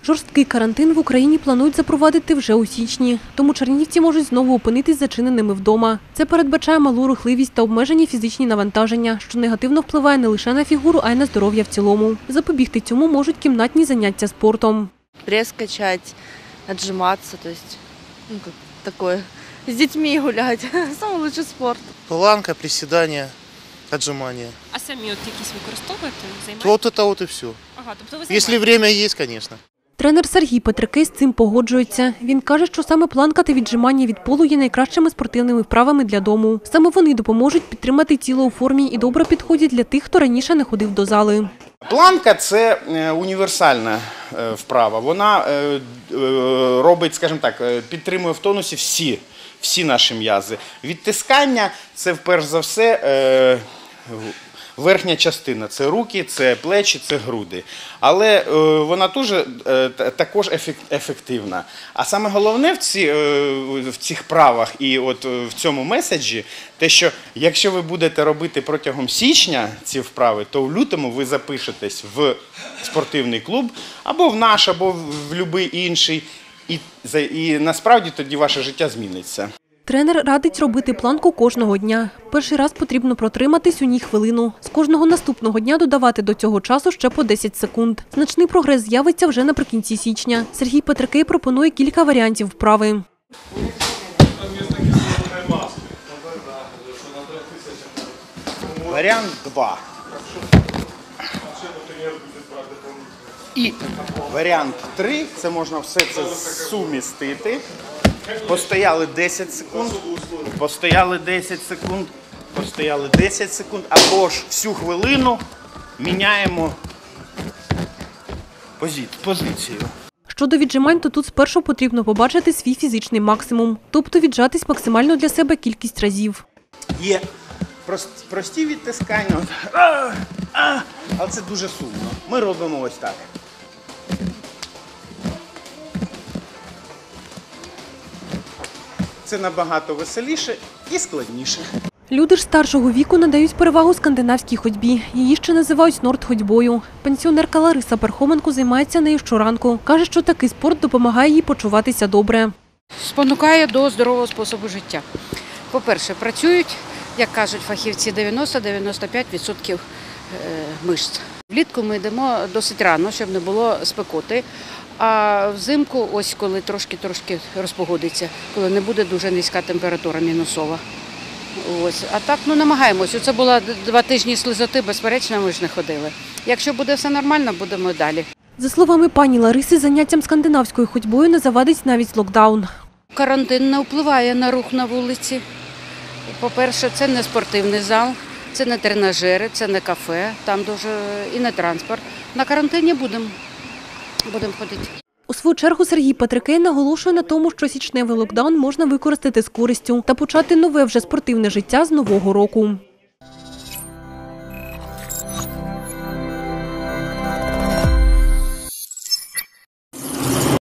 Жорсткий карантин в Україні планують запровадити вже у січні. Тому чернігівці можуть знову опинитись зачиненими вдома. Це передбачає малу рухливість та обмежені фізичні навантаження, що негативно впливає не лише на фігуру, а й на здоров'я в цілому. Запобігти цьому можуть кімнатні заняття спортом. Пресс качать, отжиматься, то есть, как такое, с детьми гулять. Самый лучший спорт. Планка, приседания, отжимания. А самі от якісь використовуєте? Вот это вот и все. Ага, тобто ви Если время есть, конечно. Тренер Сергій Петрикий з цим погоджується. Він каже, що саме планка та віджимання від полу є найкращими спортивними вправами для дому. Саме вони допоможуть підтримати тіло у формі і добре підходять для тих, хто раніше не ходив до зали. Планка – це універсальна вправа. Вона робить, скажімо так, підтримує в тонусі всі наші м'язи. Відтискання – це, перш за все, верхня частина – це руки, це плечі, це груди. Але вона також ефективна. А саме головне в цих вправах і от в цьому меседжі, те, що якщо ви будете робити протягом січня ці вправи, то в лютому ви запишетесь в спортивний клуб, або в наш, або в будь-який інший, і насправді тоді ваше життя зміниться. Тренер радить робити планку кожного дня. Перший раз потрібно протриматись у ній хвилину. З кожного наступного дня додавати до цього часу ще по 10 секунд. Значний прогрес з'явиться вже наприкінці січня. Сергій Петрикий пропонує кілька варіантів вправи. Варіант 2. І варіант 3, це можна все це сумістити. Постояли 10 секунд, постояли 10 секунд, постояли 10 секунд, або ж всю хвилину міняємо позицію. Щодо віджимань, то тут спершу потрібно побачити свій фізичний максимум, тобто віджатись максимально для себе кількість разів. Є прості відтискання, але це дуже сумно. Ми робимо ось так. Це набагато веселіше і складніше. Люди ж старшого віку надають перевагу скандинавській ходьбі. Її ще називають нордходьбою. Пенсіонерка Лариса Пархоменко займається нею щоранку. Каже, що такий спорт допомагає їй почуватися добре. Спонукає до здорового способу життя. По-перше, працюють, як кажуть фахівці, 90-95% мишць. Влітку ми йдемо досить рано, щоб не було спекоти. А взимку, ось коли трошки розпогодиться, коли не буде дуже низька температура мінусова. Ось. А так, намагаємось. Це було 2 тижні слизоти, безперечно, ми ж не ходили. Якщо буде все нормально, будемо далі. За словами пані Лариси, заняттям скандинавською ходьбою не завадить навіть локдаун. Карантин не впливає на рух на вулиці. По-перше, це не спортивний зал, це не тренажери, це не кафе, там дуже і не транспорт. На карантині будемо ходити. У свою чергу Сергій Петрикий наголошує на тому, що січневий локдаун можна використати з користю та почати нове вже спортивне життя з нового року.